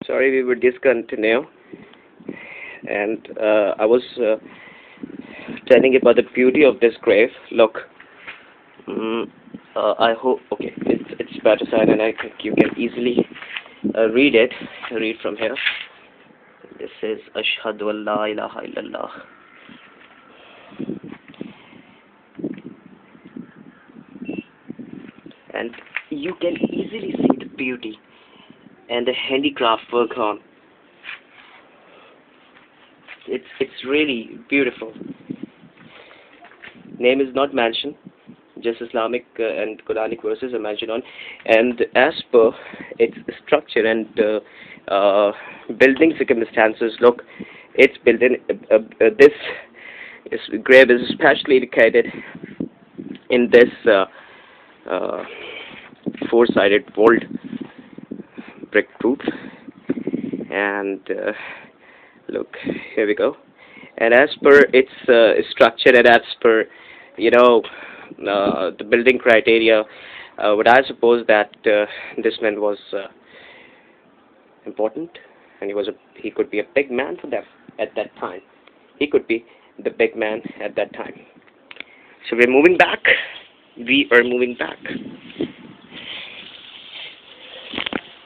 Sorry, we would discontinue. And I was telling about the beauty of this grave. Look, mm, I hope. Okay, it's better side, and I think you can easily read it. Read from here. This is Ashhadu an la ilaha illallah. And you can easily see the beauty and the handicraft work on. It's really beautiful. Name is not mentioned, just Islamic and Quranic verses are mentioned on, and as per its structure and building circumstances, look, it's built in. This grave is especially located in this uh, four-sided walled brick roof, and look, here we go. And as per its structure and as per the building criteria, would I suppose that this man was important, and he could be a big man for them at that time. He could be the big man at that time. So we're moving back. We are moving back.